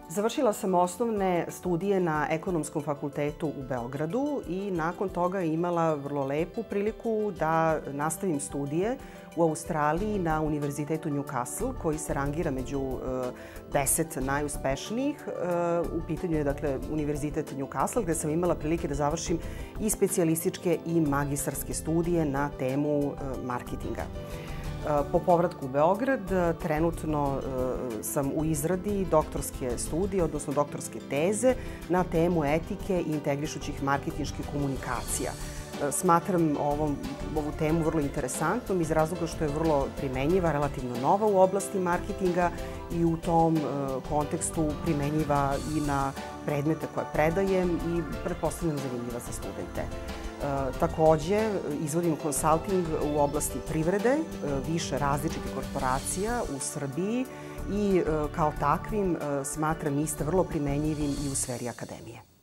Završila sam osnovne studije na Ekonomskom fakultetu u Beogradu i nakon toga imala vrlo lepu priliku da nastavim studije u Australiji na Univerzitetu Newcastle, koji se rangira među 10 najuspešnijih. U pitanju je, dakle, Univerzitet Newcastle, gde sam imala prilike da završim i specijalističke i magistarske studije na temu marketinga. Po povratku u Beograd trenutno sam u izradi doktorske studije, odnosno doktorske teze na temu etike i integrišućih marketinških komunikacija. Smatram ovu temu vrlo interesantnom iz razloga što je vrlo primenjiva, relativno nova u oblasti marketinga i u tom kontekstu primenjiva i na predmete koje predajem i pretpostavljam zanimljiva za studente. Takođe, izvodim konsalting u oblasti privrede, više različitih korporacija u Srbiji i kao takvim smatram iste vrlo primenjivim i u sferi akademije.